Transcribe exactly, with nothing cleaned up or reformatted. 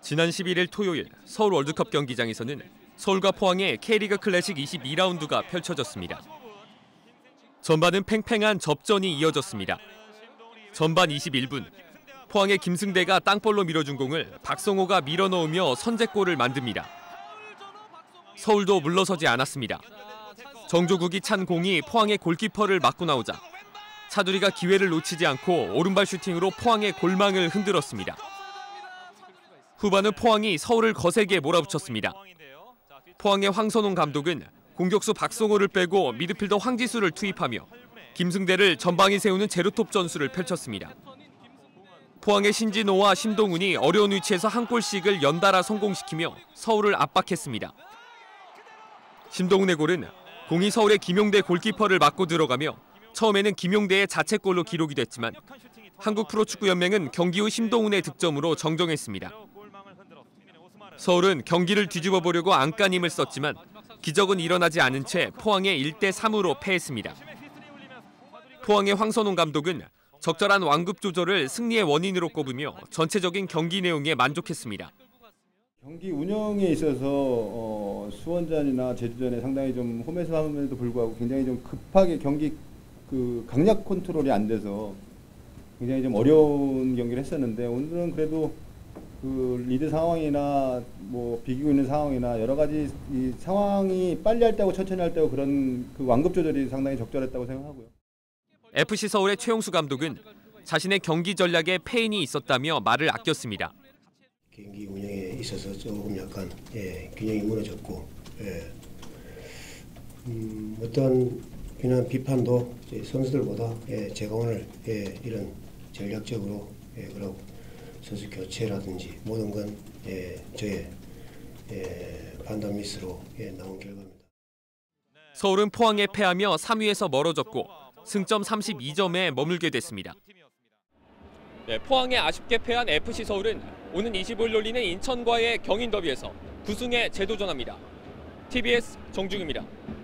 지난 십일 일 토요일 서울 월드컵 경기장에서는 서울과 포항의 K리그 클래식 이십이 라운드가 펼쳐졌습니다. 전반은 팽팽한 접전이 이어졌습니다. 전반 이십일 분, 포항의 김승대가 땅볼로 밀어준 공을 박성호가 밀어넣으며 선제골을 만듭니다. 서울도 물러서지 않았습니다. 정조국이 찬 공이 포항의 골키퍼를 맞고 나오자 차두리가 기회를 놓치지 않고 오른발 슈팅으로 포항의 골망을 흔들었습니다. 후반은 포항이 서울을 거세게 몰아붙였습니다. 포항의 황선홍 감독은 공격수 박성호를 빼고 미드필더 황지수를 투입하며 김승대를 전방에 세우는 제로톱 전술을 펼쳤습니다. 포항의 신진호와 심동훈이 어려운 위치에서 한 골씩을 연달아 성공시키며 서울을 압박했습니다. 심동훈의 골은 공이 서울의 김용대 골키퍼를 맞고 들어가며 처음에는 김용대의 자책골로 기록이 됐지만 한국프로축구연맹은 경기 후 심동훈의 득점으로 정정했습니다. 서울은 경기를 뒤집어 보려고 안간힘을 썼지만 기적은 일어나지 않은 채 포항에 일 대 삼으로 패했습니다. 포항의 황선홍 감독은 적절한 완급 조절을 승리의 원인으로 꼽으며 전체적인 경기 내용에 만족했습니다. 경기 운영에 있어서 어, 수원전이나 제주전에 상당히 좀 홈에서 함에도 불구하고 굉장히 좀 급하게 경기 그 강약 컨트롤이 안 돼서 굉장히 좀 어려운 경기를 했었는데 오늘은 그래도 그 리드 상황이나 뭐 비기고 있는 상황이나 여러 가지 이 상황이 빨리 할 때하고 천천히 할 때하고 그런 그 완급 조절이 상당히 적절했다고 생각하고요. 에프씨 서울의 최용수 감독은 자신의 경기 전략에 패인이 있었다며 말을 아꼈습니다. 경기 운영에 있어서 조금 약간 예, 균형이 무너졌고 예. 음, 어떤 비난 비판도 선수들보다 예, 제가 오늘 예, 이런 전략적으로 예, 그리고 선수 교체라든지 모든 건 예, 저의 예, 판단 미스로 예, 나온 결과입니다. 서울은 포항에 패하며 삼 위에서 멀어졌고 승점 삼십이 점에 머물게 됐습니다. 네, 포항에 아쉽게 패한 에프씨 서울은 오는 이십오 일 열리는 인천과의 경인 더비에서 구승에 재도전합니다. 티비에스 정중입니다.